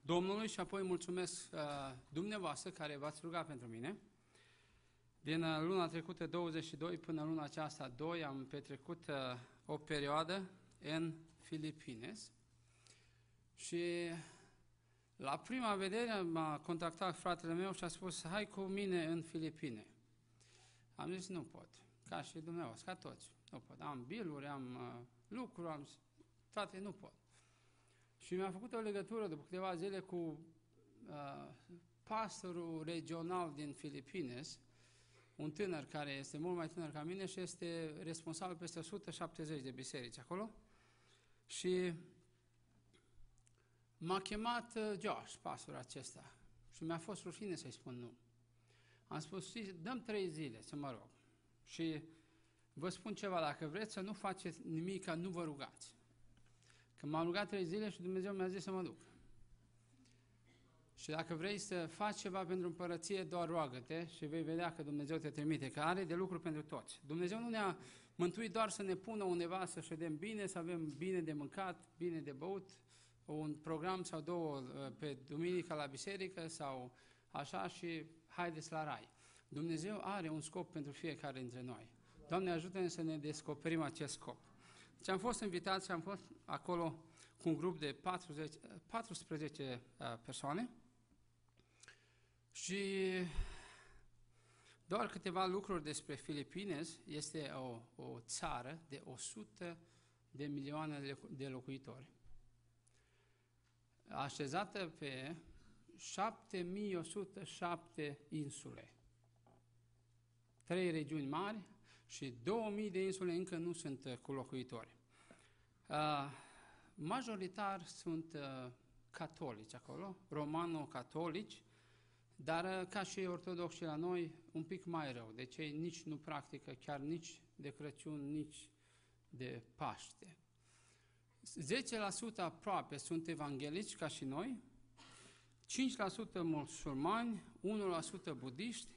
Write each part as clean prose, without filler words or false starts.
Domnului și apoi mulțumesc dumneavoastră care v-ați rugat pentru mine. Din luna trecută 22 până luna aceasta 2 am petrecut o perioadă în Filipines și la prima vedere m-a contactat fratele meu și a spus: hai cu mine în Filipine. Am zis: nu pot, ca și dumneavoastră, ca toți, nu pot. Am biluri, am lucruri, toate, nu pot. Și mi-a făcut o legătură după câteva zile cu pastorul regional din Filipines, un tânăr care este mult mai tânăr ca mine și este responsabil peste 170 de biserici acolo. Și m-a chemat Josh, pastorul acesta, și mi-a fost rușine să-i spun nu. Am spus: dăm 3 zile să mă rog și vă spun ceva, dacă vreți să nu faceți nimic, nu vă rugați. Că m-am rugat 3 zile și Dumnezeu mi-a zis să mă duc. Și dacă vrei să faci ceva pentru împărăție, doar roagă-te și vei vedea că Dumnezeu te trimite, că are de lucru pentru toți. Dumnezeu nu ne-a mântuit doar să ne pună undeva să ședem bine, să avem bine de mâncat, bine de băut, un program sau două pe duminica la biserică sau așa și haideți la rai. Dumnezeu are un scop pentru fiecare dintre noi. Doamne, ajută-ne să ne descoperim acest scop. Deci am fost invitat și am fost acolo cu un grup de 14 persoane și doar câteva lucruri despre Filipines. Este o țară de 100 de milioane de locuitori, așezată pe 7107 insule, 3 regiuni mari și 2000 de insule încă nu sunt cu locuitori. Majoritar sunt catolici acolo, romano-catolici, dar ca și ortodoxi la noi, un pic mai rău. Deci ei nici nu practică chiar nici de Crăciun, nici de Paște. 10% aproape sunt evanghelici ca și noi, 5% musulmani, 1% budiști,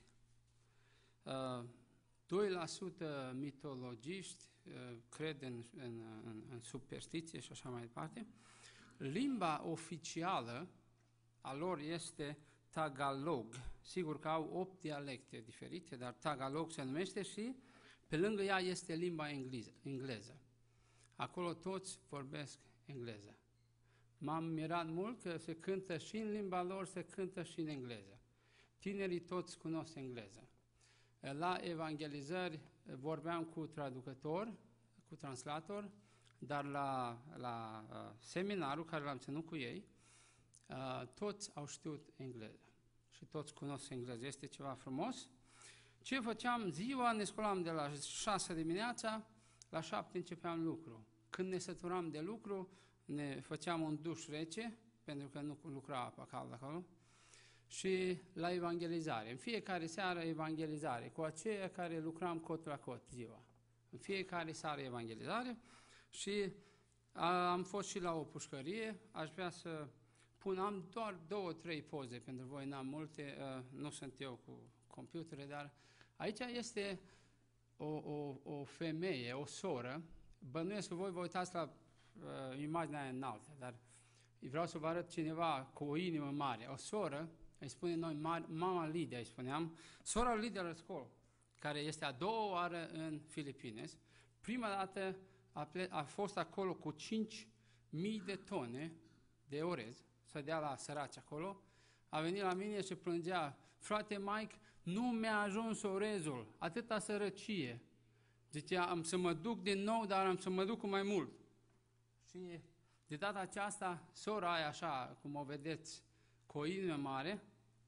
2% mitologiști, cred în superstiție și așa mai departe. Limba oficială a lor este Tagalog. Sigur că au 8 dialecte diferite, dar Tagalog se numește și pe lângă ea este limba engleză. Acolo toți vorbesc engleză. M-am mirat mult că se cântă și în limba lor, se cântă și în engleză. Tinerii toți cunosc engleză. La evangelizări vorbeam cu traducător, cu translator, dar la seminarul care l-am ținut cu ei, toți au știut engleză și toți cunosc engleză. Este ceva frumos. Ce făceam ziua? Ne sculam de la 6 dimineața, la 7 începeam lucru. Când ne săturam de lucru, ne făceam un duș rece, pentru că nu lucra apa caldă acolo, și la evangelizare. În fiecare seară evangelizare, cu aceia care lucram cot la cot ziua. În fiecare seară evangelizare și am fost și la o pușcărie. Aș vrea să am doar 2-3 poze pentru voi, n-am multe, nu sunt eu cu computere, dar aici este o femeie, o soră. Bănuiesc că voi vă uitați la imaginea aia înaltă, dar vreau să vă arăt cineva cu o inimă mare. O soră, îi spunem noi mama Lidia, îi spuneam, sora Lidia Răscol, care este a doua oară în Filipines. Prima dată a fost acolo cu 5.000 de tone de orez, să dea la săraci acolo. A venit la mine și plângea: frate Mike, nu mi-a ajuns orezul, atâta sărăcie. Zicea: am să mă duc din nou, dar am să mă duc cu mai mult. Și de data aceasta, sora aia, așa cum o vedeți, cu o inimă mare,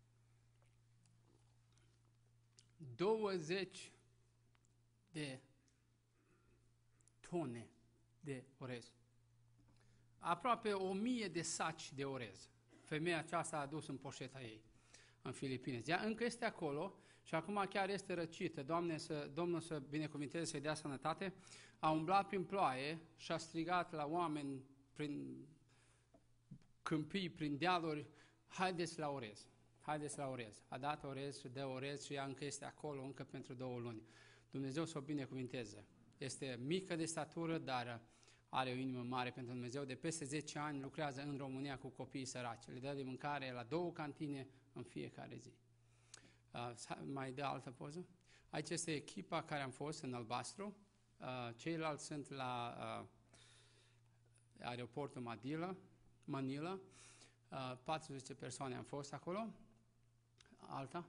20 de tone de orez. Aproape 1000 de saci de orez. Femeia aceasta a adus în poșeta ei, în Filipine. Ea încă este acolo și acum chiar este răcită. Domnul să binecuvinteze, să-i dea sănătate. A umblat prin ploaie și a strigat la oameni prin câmpii, prin dealuri: haideți la orez, haideți la orez. A dat orez și dă orez și ea încă este acolo, încă pentru 2 luni. Dumnezeu să o binecuvinteze. Este mică de statură, dar are o inimă mare pentru Dumnezeu, de peste 10 ani lucrează în România cu copiii săraci. Le dă de mâncare la 2 cantine în fiecare zi. Mai dă altă poză? Aici este echipa care am fost în albastru. Ceilalți sunt la aeroportul Manila. 40 persoane am fost acolo. Alta?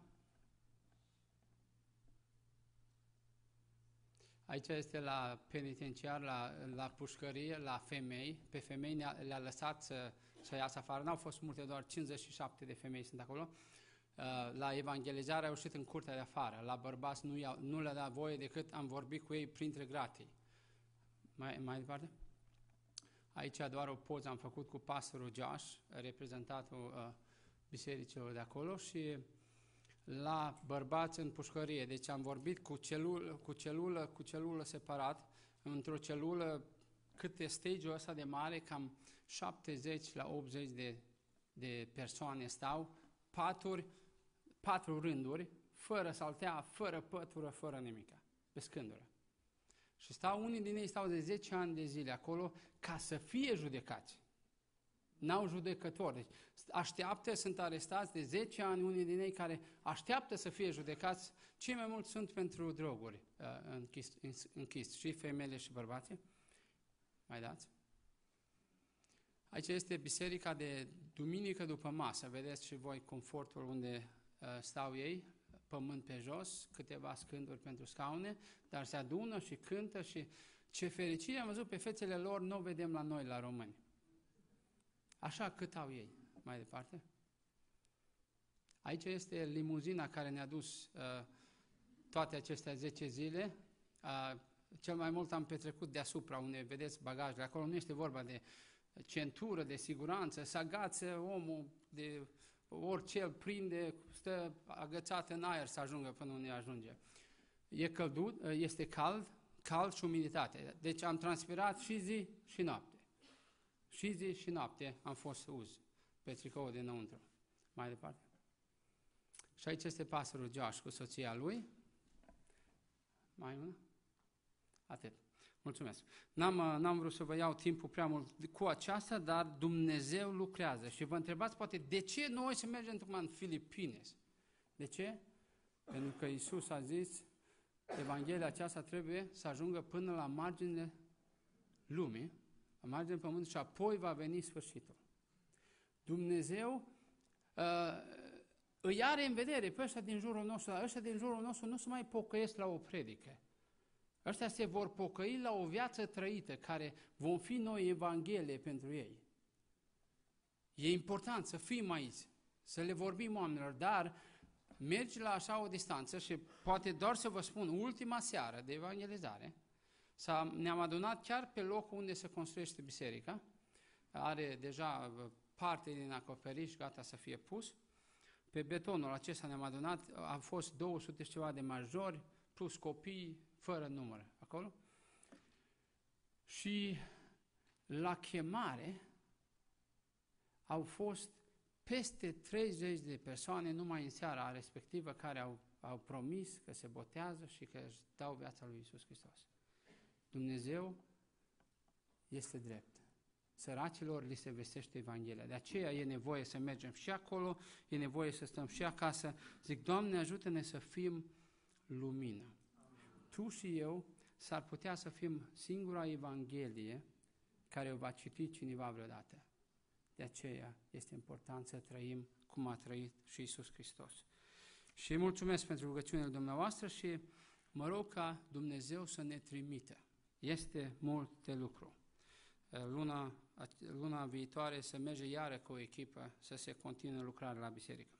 Aici este la penitenciar, la pușcărie, la femei. Pe femei le-a lăsat să iasă afară. N-au fost multe, doar 57 de femei sunt acolo. La evangelizare au ieșit în curtea de afară. La bărbați nu le-a dat voie decât am vorbit cu ei printre gratii. Mai departe? Aici doar o poză am făcut cu pastorul Josh, reprezentatul bisericilor de acolo, și la bărbați în pușcărie. Deci am vorbit cu celulă separat, într-o celulă cât e stage-ul ăsta de mare, cam 70 la 80 de persoane stau, 4 rânduri, fără saltea, fără pătură, fără nimica, pe scândură. Și unii din ei stau de 10 ani de zile acolo ca să fie judecați. N-au judecători. Deci sunt arestați de 10 ani, unii din ei care așteaptă să fie judecați. Cei mai mulți sunt pentru droguri închis, și femeile și bărbații. Mai dați? Aici este biserica de duminică după masă. Vedeți și voi confortul unde stau ei, pământ pe jos, câteva scânduri pentru scaune, dar se adună și cântă și ce fericire am văzut pe fețele lor, nu o vedem la noi, la români. Așa cât au ei. Mai departe. Aici este limuzina care ne-a dus toate acestea 10 zile. Cel mai mult am petrecut deasupra, unde vedeți bagajele. Acolo nu este vorba de centură, de siguranță, să agață omul de orice îl prinde, stă agățat în aer să ajungă până unde ajunge. Este cald și umiditate. Deci am transpirat și zi și noapte. Și zi și noapte am fost uz pe tricoul dinăuntru. Mai departe. Și aici este pastorul Josh cu soția lui. Mai una? Atât. Mulțumesc. N-am vrut să vă iau timpul prea mult cu aceasta, dar Dumnezeu lucrează. Și vă întrebați poate de ce noi să mergem tocmai în Filipines? De ce? Pentru că Iisus a zis, Evanghelia aceasta trebuie să ajungă până la marginile lumii, la marginile pământului, și apoi va veni sfârșitul. Dumnezeu îi are în vedere pe ăștia din jurul nostru, dar ăștia din jurul nostru nu se mai pocăiesc la o predică. Ăștia se vor pocăi la o viață trăită, care vom fi noi Evanghelie pentru ei. E important să fim aici, să le vorbim oamenilor, dar mergi la așa o distanță și poate doar să vă spun, ultima seară de evangelizare, ne-am adunat chiar pe locul unde se construiește biserica, are deja parte din acoperiș gata să fie pus. Pe betonul acesta ne-am adunat, au fost 200 și ceva de majori, plus copii, fără număr acolo. Și la chemare au fost peste 30 de persoane numai în seara respectivă care au promis că se botează și că își dau viața lui Iisus Hristos. Dumnezeu este drept. Săracilor li se vestește Evanghelia. De aceea e nevoie să mergem și acolo, e nevoie să stăm și acasă. Zic, Doamne, ajută-ne să fim lumină. Tu și eu s-ar putea să fim singura Evanghelie care o va citi cineva vreodată. De aceea este important să trăim cum a trăit și Iisus Hristos. Și mulțumesc pentru rugăciunile dumneavoastră și mă rog ca Dumnezeu să ne trimită. Este mult de lucru. Luna viitoare să merge iară cu o echipă să se continue lucrarea la biserică.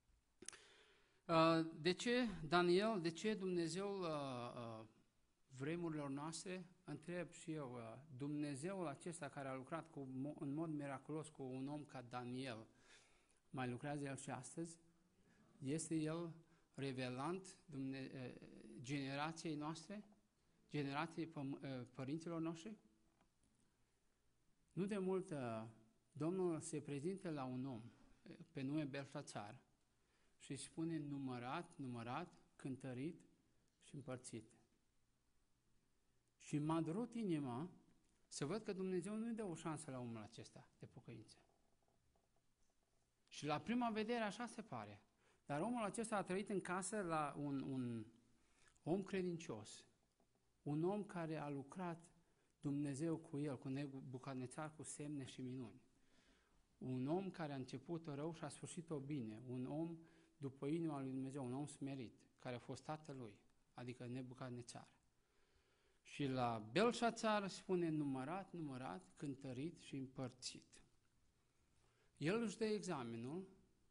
De ce, Daniel, de ce Dumnezeul vremurilor noastre, întreb și eu, Dumnezeul acesta care a lucrat în mod miraculos cu un om ca Daniel, mai lucrează El și astăzi? Este El revelant generației noastre, generației părinților noștri? Nu de mult, Domnul se prezintă la un om pe nume Belșațar și îi spune numărat, cântărit și împărțit. Și m-a durut inima să văd că Dumnezeu nu-i dă o șansă la omul acesta de pocăință. Și la prima vedere așa se pare. Dar omul acesta a trăit în casă la un om credincios, un om care a lucrat Dumnezeu cu el, cu Nebucadnețar, cu semne și minuni. Un om care a început rău și a sfârșit-o bine, un om după inima lui Dumnezeu, un om smerit, care a fost tatăl lui, adică Nebucadnețar. Și la Belșațar spune numărat, cântărit și împărțit. El își dă examenul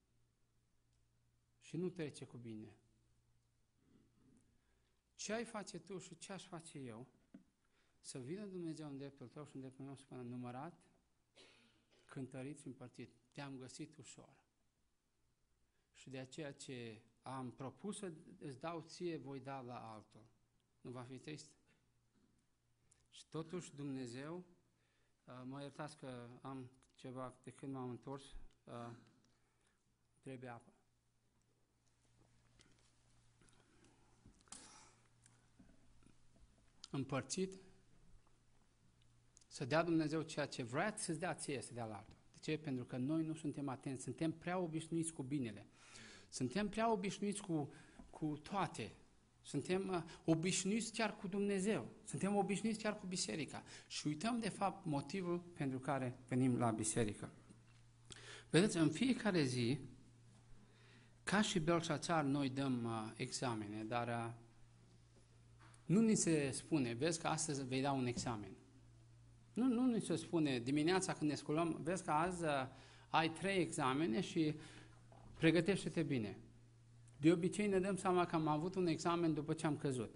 și nu trece cu bine. Ce ai face tu și ce aș face eu? Să vină Dumnezeu în dreptul tău și în dreptul meu să spună numărat, cântărit și împărțit. Te-am găsit ușor. Și de aceea ce am propus să îți dau ție, voi da la altul. Nu va fi trist? Și totuși Dumnezeu, mă iertați că am ceva, de când m-am întors, trebuie apă. Împărțit, să dea Dumnezeu ceea ce vrea să-ți dea ție, să dea la altul. De ce? Pentru că noi nu suntem atenți, suntem prea obișnuiți cu binele. Suntem prea obișnuiți cu toate. Suntem obișnuiți chiar cu Dumnezeu. Suntem obișnuiți chiar cu biserica. Și uităm, de fapt, motivul pentru care venim la biserică. Vedeți, în fiecare zi, ca și Belșațar, noi dăm examene, dar nu ni se spune, vezi că astăzi vei da un examen. Nu ni se spune, dimineața când ne sculăm, vezi că azi ai 3 examene și pregătește-te bine. De obicei ne dăm seama că am avut un examen după ce am căzut.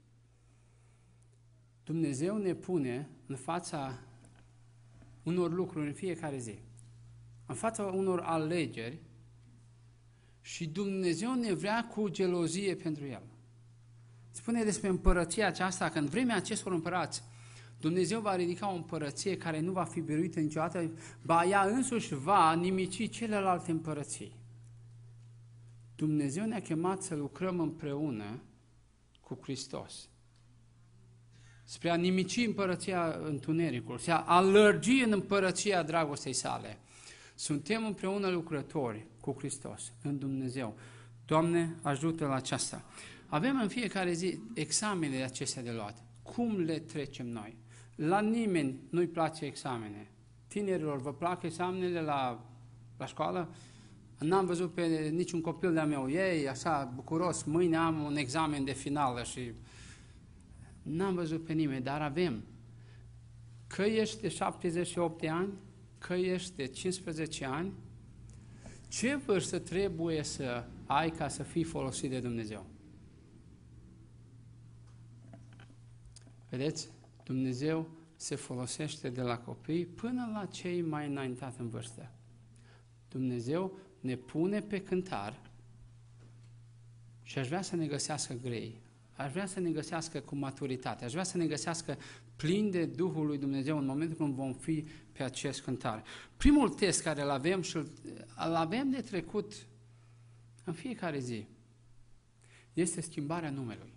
Dumnezeu ne pune în fața unor lucruri în fiecare zi, în fața unor alegeri și Dumnezeu ne vrea cu gelozie pentru El. Spune despre împărăția aceasta că în vremea acestor împărați Dumnezeu va ridica o împărăție care nu va fi biruită niciodată, ba ea însuși va nimici celelalte împărății. Dumnezeu ne-a chemat să lucrăm împreună cu Hristos, spre a nimici împărăția întunericului, spre a lărgi în împărăția dragostei sale. Suntem împreună lucrători cu Hristos, în Dumnezeu. Doamne, ajută la aceasta. Avem în fiecare zi examenele acestea de luat. Cum le trecem noi? La nimeni nu-i place examene. Tinerilor, vă plac examenele la școală? N-am văzut pe niciun copil de-a meu. Ei, așa, bucuros, mâine am un examen de finală și... N-am văzut pe nimeni, dar avem. Că ești de 78 de ani, că ești de 15 ani, ce vârstă trebuie să ai ca să fii folosit de Dumnezeu? Vedeți? Dumnezeu se folosește de la copii până la cei mai înaintați în vârstă. Dumnezeu ne pune pe cântar și aș vrea să ne găsească grei. Aș vrea să ne găsească cu maturitate. Aș vrea să ne găsească plini de Duhul lui Dumnezeu în momentul când vom fi pe acest cântar. Primul test care îl avem și îl avem de trecut în fiecare zi este schimbarea numelui.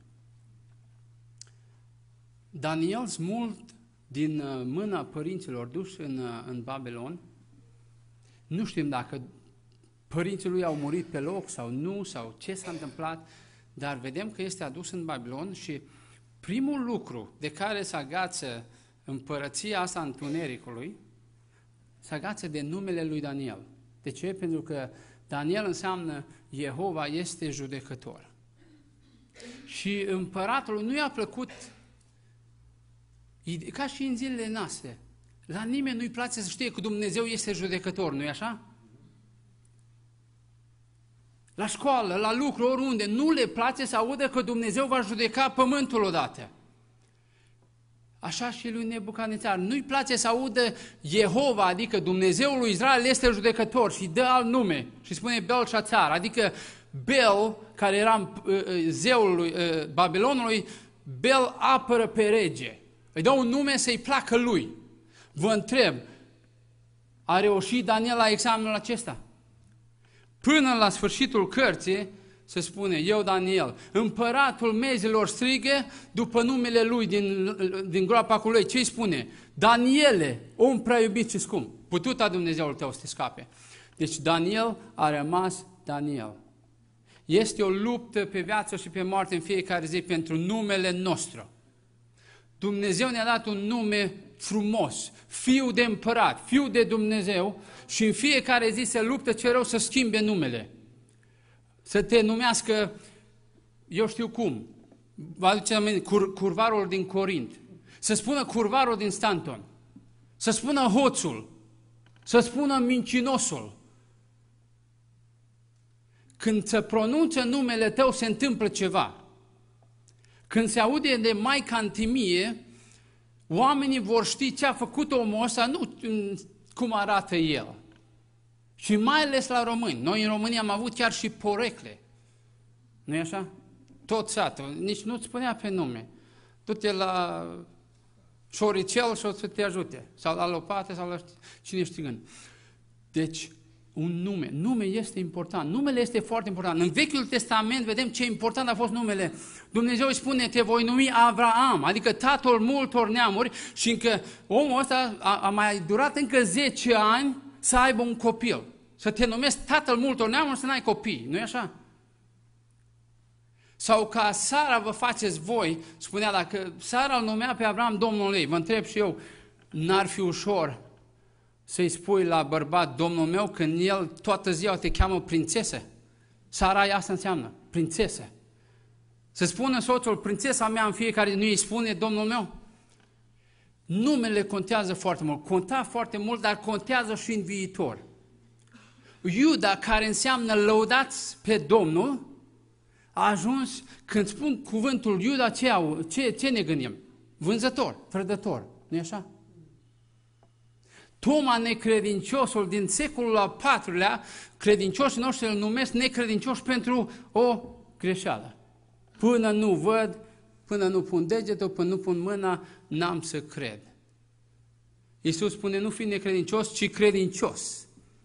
Daniel, smult din mâna părinților duși în Babilon, nu știm dacă părinții lui au murit pe loc sau nu, sau ce s-a întâmplat, dar vedem că este adus în Babilon și primul lucru de care se agață împărăția asta întunericului, se agață de numele lui Daniel. De ce? Pentru că Daniel înseamnă Jehova este judecător. Și împăratului nu i-a plăcut, ca și în zilele noastre, la nimeni nu-i place să știe că Dumnezeu este judecător, nu-i așa? La școală, la lucru, oriunde, nu le place să audă că Dumnezeu va judeca pământul odată. Așa și lui Nebucadnețar. Nu-i place să audă Jehova, adică Dumnezeul lui Israel este judecător și dă alt nume și spune Belșațar, adică Bel, care era zeul lui Babilonului, Bel apără pe rege. Îi dă un nume să-i placă lui. Vă întreb, a reușit Daniel la examenul acesta? Până la sfârșitul cărții, se spune, eu Daniel, împăratul mezilor strigă după numele lui din groapa cu lui. Ce îi spune? Daniele, om prea iubit și scump, pututa Dumnezeul tău să te scape. Deci Daniel a rămas Daniel. Este o luptă pe viață și pe moarte în fiecare zi pentru numele nostru. Dumnezeu ne-a dat un nume frumos, fiu de împărat, fiu de Dumnezeu, și în fiecare zi se luptă ce rău să schimbe numele. Să te numească, eu știu cum, vă aduceți aminte, curvarul din Corint, să spună curvarul din Stanton, să spună hoțul, să spună mincinosul. Când se pronunță numele tău, se întâmplă ceva. Când se aude de Maica Antimie, oamenii vor ști ce a făcut omul ăsta, nu cum arată el. Și mai ales la români. Noi în România am avut chiar și porecle. Nu-i așa? Tot satul. Nici nu-ți spunea pe nume. Du-te la șoricel și o să te ajute. Sau la lopată, sau la cine știe când. Deci, un nume. Nume este important. Numele este foarte important. În Vechiul Testament vedem ce important a fost numele. Dumnezeu îi spune, te voi numi Avraam, adică tatăl multor neamuri, și încă omul ăsta a mai durat încă 10 ani să aibă un copil. Să te numesc tatăl multor neamuri, să n-ai copii. Nu-i așa? Sau ca Sara vă faceți voi, spunea, dacă Sara îl numea pe Avram Domnul ei, vă întreb și eu, n-ar fi ușor să-i spui la bărbat, Domnul meu, când el toată ziua te cheamă prințesă? Sarai asta înseamnă, prințesă. Să spună soțul, prințesa mea în fiecare, nu îi spune Domnul meu? Numele contează foarte mult, conta foarte mult, dar contează și în viitor. Iuda, care înseamnă lăudați pe Domnul, a ajuns, când spun cuvântul Iuda, ce ne gândim? Vânzător, trădător, nu-i așa? Toma, necredinciosul din secolul al IV-lea, credincioșii noștri îl numesc necredincioși pentru o greșeală. Până nu văd, până nu pun degetul, până nu pun mâna, n-am să cred. Iisus spune, nu fi necredincios, ci credincios.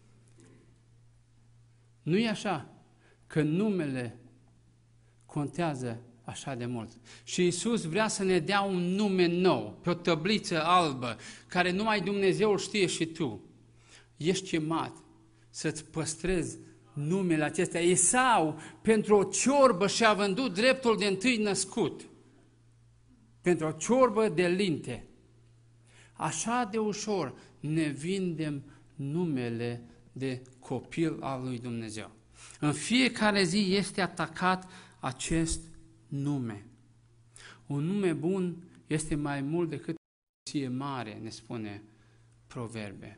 Nu e așa că numele contează așa de mult. Și Iisus vrea să ne dea un nume nou, pe o tăbliță albă, care numai Dumnezeu știe și tu. Ești chemat să-ți păstrezi numele acestea. Esau, pentru o ciorbă și-a vândut dreptul de întâi născut. Pentru o ciorbă de linte. Așa de ușor ne vindem numele de copil al lui Dumnezeu. În fiecare zi este atacat acest nume. Un nume bun este mai mult decât o ție mare, ne spune Proverbe.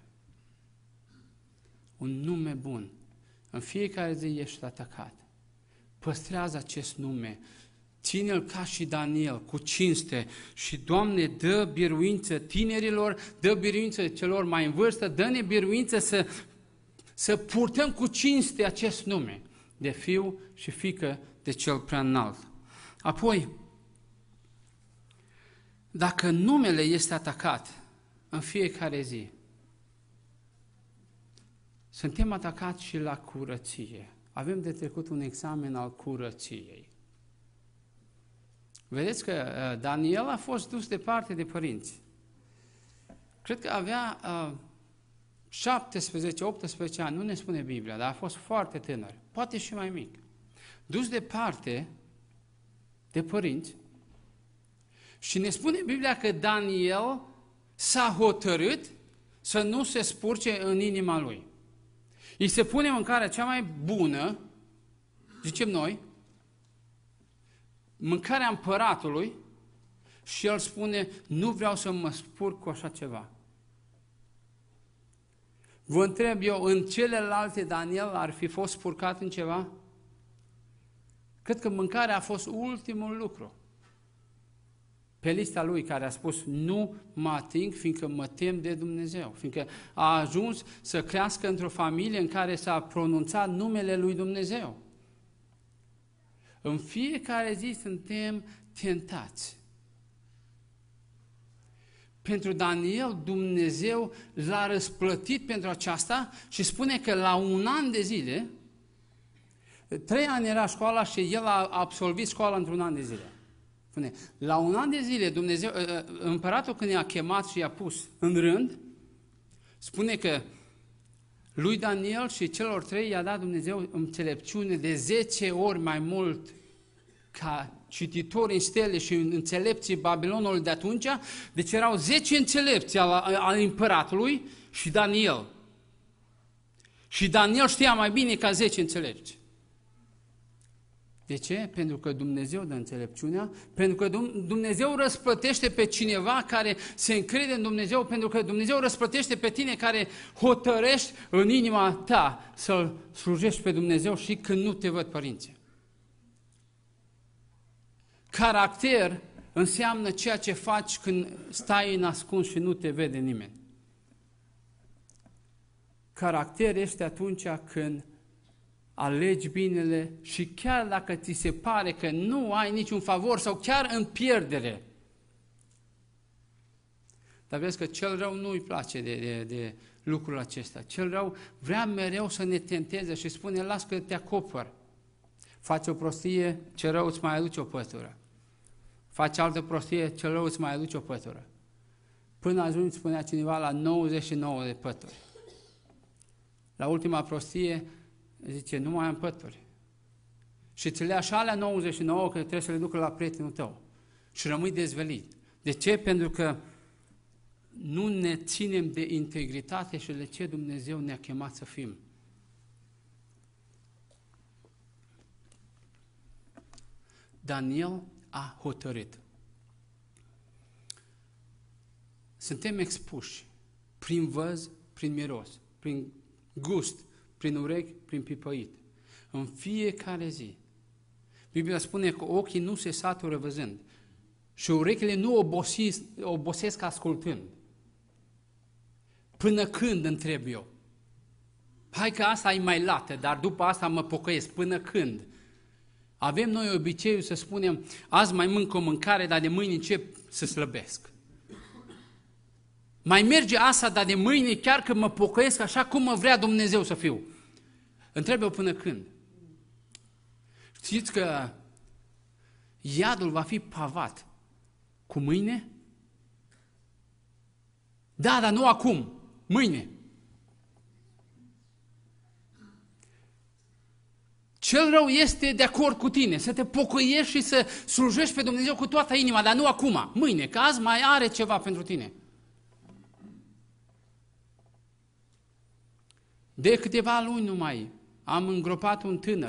Un nume bun. În fiecare zi ești atacat. Păstrează acest nume. Ține-l ca și Daniel, cu cinste. Și, Doamne, dă biruință tinerilor, dă biruință celor mai în vârstă, dă-ne biruință să purtăm cu cinste acest nume de fiu și fiică de cel prea înalt. Apoi, dacă numele este atacat în fiecare zi, suntem atacați și la curăție. Avem de trecut un examen al curăției. Vedeți că Daniel a fost dus departe de părinți. Cred că avea 17-18 ani, nu ne spune Biblia, dar a fost foarte tânăr, poate și mai mic. Dus departe de părinți și ne spune Biblia că Daniel s-a hotărât să nu se spurce în inima lui. Îi se pune mâncarea cea mai bună, zicem noi, mâncarea împăratului, și el spune, nu vreau să mă spurc cu așa ceva. Vă întreb eu, în celelalte Daniel ar fi fost spurcat în ceva? Cred că mâncarea a fost ultimul lucru pe lista lui, care a spus, nu mă ating, fiindcă mă tem de Dumnezeu, fiindcă a ajuns să crească într-o familie în care s-a pronunțat numele lui Dumnezeu. În fiecare zi suntem tentați. Pentru Daniel, Dumnezeu l-a răsplătit pentru aceasta și spune că la 1 an de zile 3 ani era școala și el a absolvit școala într-un an de zile. Spune, la un an de zile, Dumnezeu, împăratul când i-a chemat și i-a pus în rând, spune că lui Daniel și celor 3 i-a dat Dumnezeu înțelepciune de 10 ori mai mult ca cititori în stele și înțelepții Babilonului de atunci, deci erau 10 înțelepți al împăratului și Daniel. Și Daniel știa mai bine ca 10 înțelepți. De ce? Pentru că Dumnezeu dă înțelepciunea, pentru că Dumnezeu răsplătește pe cineva care se încrede în Dumnezeu, pentru că Dumnezeu răsplătește pe tine care hotărăști în inima ta să-L slujești pe Dumnezeu și când nu te văd părinții. Caracter înseamnă ceea ce faci când stai în ascuns și nu te vede nimeni. Caracter este atunci când alegi binele și chiar dacă ți se pare că nu ai niciun favor sau chiar în pierdere. Dar vezi că cel rău nu îi place de lucrul acesta. Cel rău vrea mereu să ne tenteze și spune, las că te acopăr. Faci o prostie, cel rău îți mai aduce o pătură. Faci altă prostie, cel rău îți mai aduce o pătură. Până ajungi, spunea cineva, la 99 de pături. La ultima prostie, zice, nu mai am pături. Și ți le așa alea 99 că trebuie să le ducă la prietenul tău. Și rămâi dezvelit. De ce? Pentru că nu ne ținem de integritate și de ce Dumnezeu ne-a chemat să fim. Daniel a hotărât. Suntem expuși prin văz, prin miros, prin gust, prin urechi, prin pipăit. În fiecare zi. Biblia spune că ochii nu se satură văzând și urechile nu obosesc ascultând. Până când, întreb eu? Hai că asta e mai lată, dar după asta mă pocăiesc. Până când? Avem noi obiceiul să spunem, azi mai mânc o mâncare, dar de mâine încep să slăbesc. Mai merge asta, dar de mâine chiar că mă pocăiesc așa cum mă vrea Dumnezeu să fiu. Întreb eu până când? Știți că iadul va fi pavat cu mâine? Da, dar nu acum, mâine. Cel rău este de acord cu tine, să te pocăiești și să slujești pe Dumnezeu cu toată inima, dar nu acum, mâine, că azi mai are ceva pentru tine. De câteva luni numai am îngropat un tânăr,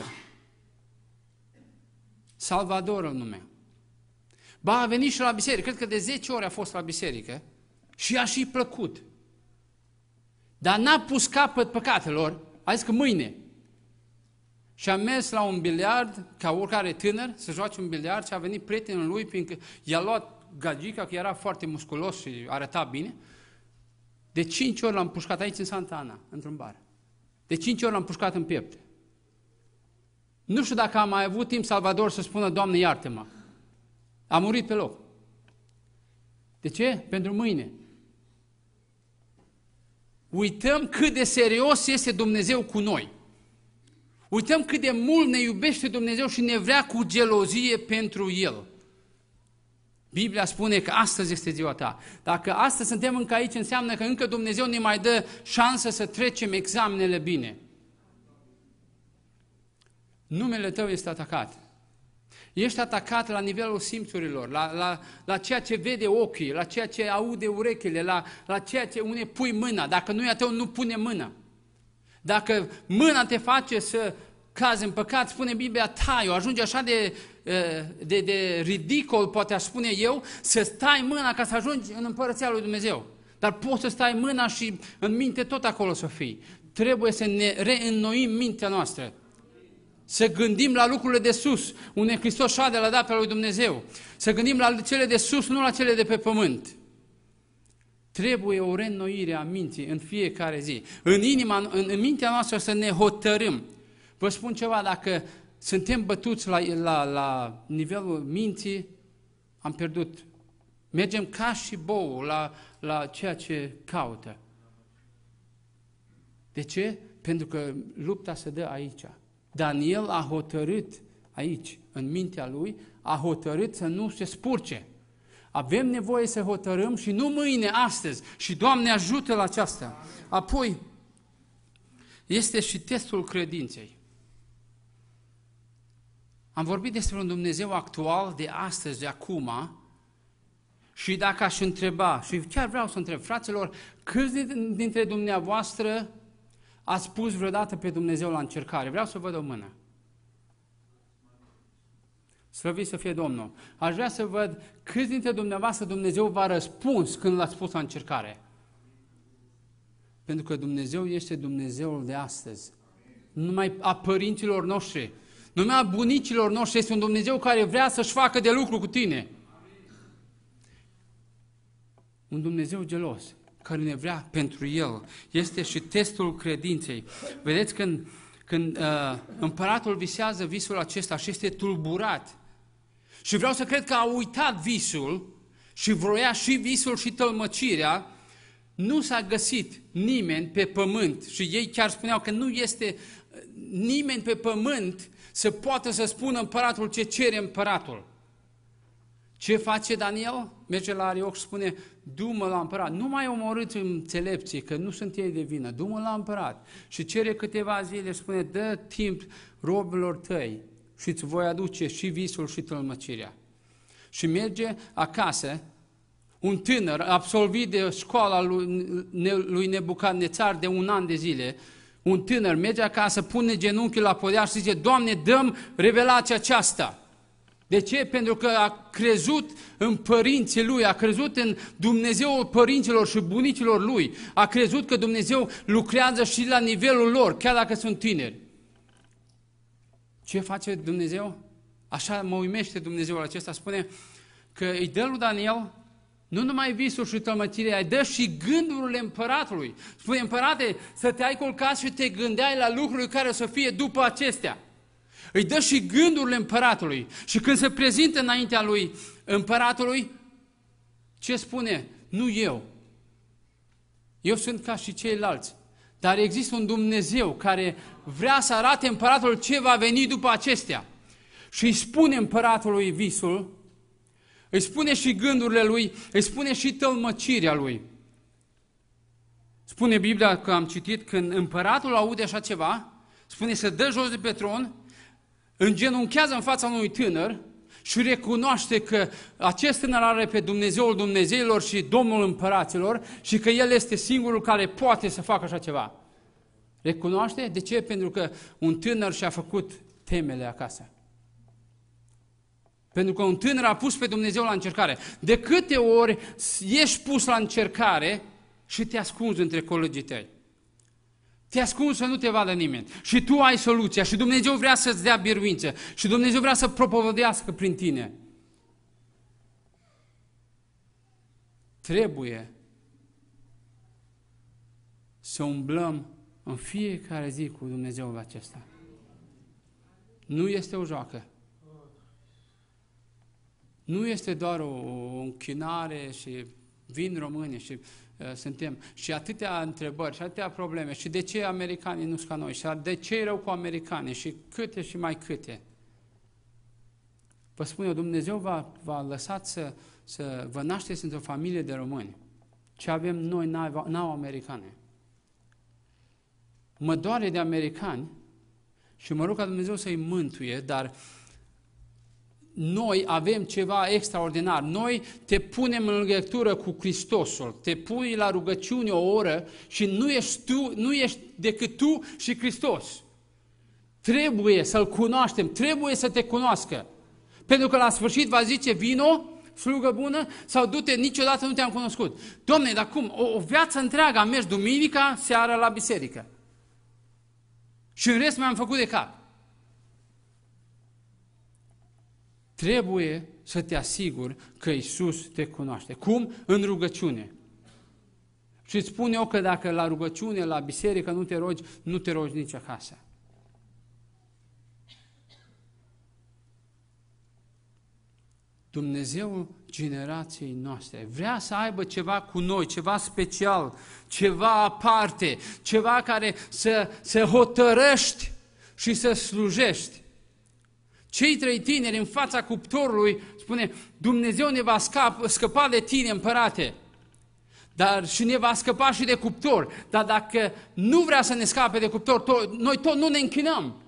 Salvador îl numea. Ba, a venit și la biserică, cred că de 10 ori a fost la biserică și i-a și plăcut. Dar n-a pus capăt păcatelor, a zis că mâine. Și a mers la un biliard, ca oricare tânăr, să joace un biliard și a venit prietenul lui, fiindcă i-a luat gagica, că era foarte musculos și arăta bine. De 5 ori l-am pușcat aici în Santa Ana, într-un bar. De 5 ori l-am pușcat în piept. Nu știu dacă a mai avut timp Salvador să spună, Doamne, iartă-mă. A murit pe loc. De ce? Pentru mâine. Uităm cât de serios este Dumnezeu cu noi. Uităm cât de mult ne iubește Dumnezeu și ne vrea cu gelozie pentru El. Biblia spune că astăzi este ziua ta. Dacă astăzi suntem încă aici, înseamnă că încă Dumnezeu ne mai dă șansă să trecem examenele bine. Numele tău este atacat. Ești atacat la nivelul simțurilor, la ceea ce vede ochii, la ceea ce aude urechile, la ceea ce unde pui mâna. Dacă nu e a tău, nu pune mâna. Dacă mâna te face să cazi în păcat, spune Biblia, tai-o, ajunge așa de ridicol, poate aș spune eu, să stai mâna ca să ajungi în împărăția lui Dumnezeu. Dar poți să stai mâna și în minte tot acolo să fii. Trebuie să ne reînnoim mintea noastră. Să gândim la lucrurile de sus, unde Hristos șade la dreapta lui Dumnezeu. Să gândim la cele de sus, nu la cele de pe pământ. Trebuie o reînnoire a minții în fiecare zi. În mintea noastră să ne hotărâm. Vă spun ceva, dacă suntem bătuți la nivelul minții, am pierdut. Mergem ca și boul la ceea ce caută. De ce? Pentru că lupta se dă aici. Daniel a hotărât aici, în mintea lui, a hotărât să nu se spurce. Avem nevoie să hotărâm și nu mâine, astăzi. Și Doamne ajută la aceasta. Apoi, este și testul credinței. Am vorbit despre un Dumnezeu actual, de astăzi, de acum, și dacă aș întreba, și chiar vreau să întreb, fraților, câți dintre dumneavoastră ați pus vreodată pe Dumnezeu la încercare? Vreau să văd o mână. Slăvit să fie Domnul. Aș vrea să văd câți dintre dumneavoastră Dumnezeu v-a răspuns când l-ați pus la încercare. Pentru că Dumnezeu este Dumnezeul de astăzi. Nu numai a părinților noștri, nu numai a bunicilor noștri, este un Dumnezeu care vrea să-și facă de lucru cu tine. Un Dumnezeu gelos, care ne vrea pentru El. Este și testul credinței. Vedeți când împăratul visează visul acesta și este tulburat. Și vreau să cred că a uitat visul și vroia și visul și tălmăcirea. Nu s-a găsit nimeni pe pământ și ei chiar spuneau că nu este nimeni pe pământ să poată să spună împăratul ce cere împăratul. Ce face Daniel? Merge la Arioc și spune, du-mă la împărat. Nu mai omorâți înțelepții, că nu sunt ei de vină. Du-mă la împărat. Și cere câteva zile și spune, dă timp robilor tăi și îți voi aduce și visul și tălmăcirea. Și merge acasă, un tânăr absolvit de școala lui Nebucadnețar de 1 an de zile, un tânăr merge acasă, pune genunchiul la podea și zice, Doamne, dă-mi revelația aceasta. De ce? Pentru că a crezut în părinții lui, a crezut în Dumnezeul părinților și bunicilor lui, a crezut că Dumnezeu lucrează și la nivelul lor, chiar dacă sunt tineri. Ce face Dumnezeu? Așa mă uimește Dumnezeul acesta, spune că îi dă lui Daniel nu numai visul și tălmăcirea, îi dă și gândurile împăratului. Spune, împărate, să te-ai culcat și te gândeai la lucruri care o să fie după acestea. Îi dă și gândurile împăratului. Și când se prezintă înaintea lui împăratului, ce spune? Nu eu. Eu sunt ca și ceilalți. Dar există un Dumnezeu care vrea să arate împăratului ce va veni după acestea. Și îi spune împăratului visul, îi spune și gândurile lui, îi spune și tălmăcirea lui. Spune Biblia, că am citit, când împăratul aude așa ceva, spune să dă jos de pe tron, îngenunchează în fața unui tânăr și recunoaște că acest tânăr are pe Dumnezeul Dumnezeilor și Domnul împăraților și că el este singurul care poate să facă așa ceva. Recunoaște? De ce? Pentru că un tânăr și-a făcut temele acasă. Pentru că un tânăr a pus pe Dumnezeu la încercare. De câte ori ești pus la încercare și te ascunzi între colegii tăi? Te ascunzi să nu te vadă nimeni. Și tu ai soluția și Dumnezeu vrea să-ți dea biruință și Dumnezeu vrea să propovădească prin tine. Trebuie să umblăm în fiecare zi cu Dumnezeul acesta. Nu este o joacă. Nu este doar o închinare și vin români și suntem și atâtea întrebări și atâtea probleme și de ce americanii nu sunt ca noi și de ce e rău cu americanii și câte și mai câte. Vă spun eu, Dumnezeu v-a lăsat să vă nașteți într-o familie de români. Ce avem noi n-au americane. Mă doare de americani și mă rog ca Dumnezeu să-i mântuie, dar noi avem ceva extraordinar. Noi te punem în legătură cu Hristosul, te pui la rugăciune o oră și nu ești decât tu și Hristos. Trebuie să-L cunoaștem, trebuie să te cunoască. Pentru că la sfârșit va zice, vino, slugă bună, sau du-te, niciodată nu te-am cunoscut. Dom'le, dar cum? O viață întreagă am mers duminica, seara la biserică. Și în rest mi-am făcut de cap. Trebuie să te asiguri că Iisus te cunoaște. Cum? În rugăciune. Și îți spun eu că dacă la rugăciune, la biserică nu te rogi nici acasă. Dumnezeul generației noastre vrea să aibă ceva cu noi, ceva special, ceva aparte, ceva care să hotărăști și să slujești. Cei 3 tineri în fața cuptorului spune, Dumnezeu ne va scăpa de tine, împărate, dar și ne va scăpa și de cuptor. Dar dacă nu vrea să ne scape de cuptor, noi tot nu ne închinăm.